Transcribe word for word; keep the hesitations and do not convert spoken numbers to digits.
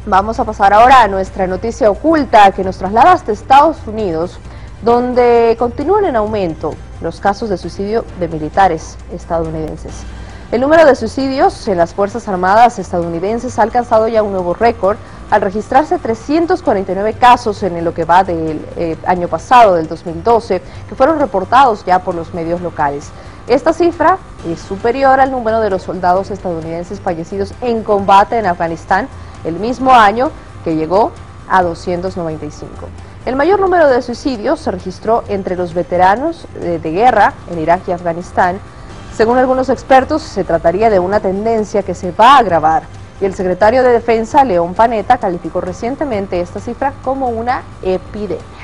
Vamos a pasar ahora a nuestra noticia oculta que nos traslada hasta Estados Unidos, donde continúan en aumento los casos de suicidio de militares estadounidenses. El número de suicidios en las Fuerzas Armadas estadounidenses ha alcanzado ya un nuevo récord al registrarse trescientos cuarenta y nueve casos en lo que va del eh, año pasado, del dos mil doce, que fueron reportados ya por los medios locales. Esta cifra es superior al número de los soldados estadounidenses fallecidos en combate en Afganistán el mismo año, que llegó a doscientos noventa y cinco. El mayor número de suicidios se registró entre los veteranos de, de guerra en Irak y Afganistán. Según algunos expertos, se trataría de una tendencia que se va a agravar, y el secretario de Defensa, León Panetta, calificó recientemente esta cifra como una epidemia.